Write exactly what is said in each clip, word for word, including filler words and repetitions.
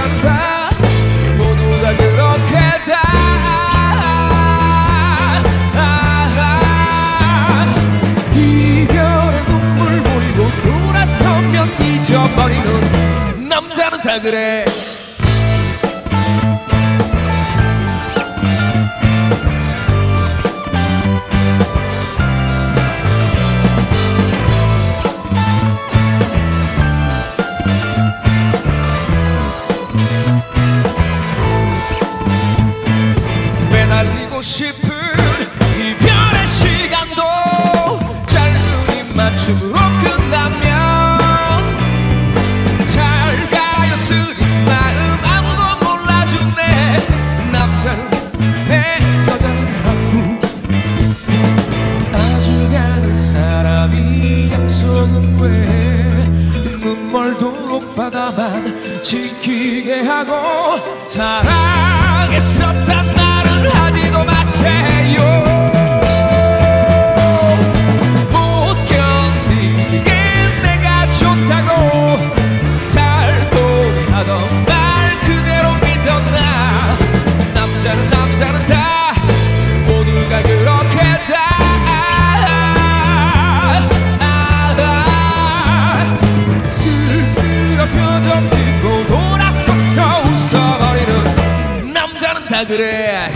남자는 다 모두가 그렇게 다 이별의 눈물 보이고 돌아서면 잊어버리는 남자는 다 그래. 매달리고 싶은 이별의 시간도 짧은 입맞춤으로 끝나면 잘 가요 쓰린 마음 아무도 몰라주네. 남자는 배 여자는 항구 아주 가는 사람이 약속은 왜 눈멀도록 바다만 지키게 하고 사랑했었단 말을 하지도 마세요. 못 견디게 내가 좋다고 달콤하던 말 그대로 믿었나. 남자는 남자는 다 모두가 그렇게 다 쓸쓸한 표정 짓고 돌아서서 웃어버리는 남자는 다 그래.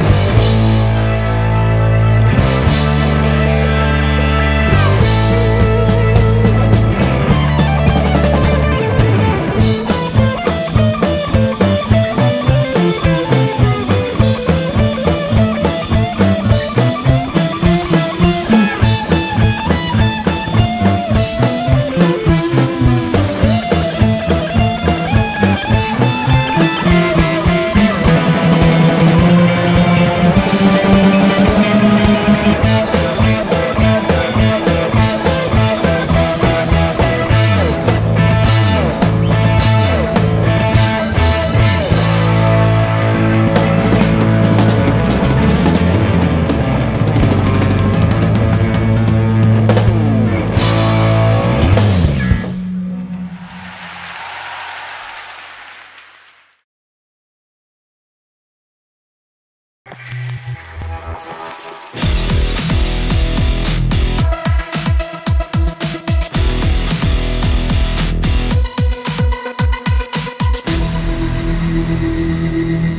Thank you.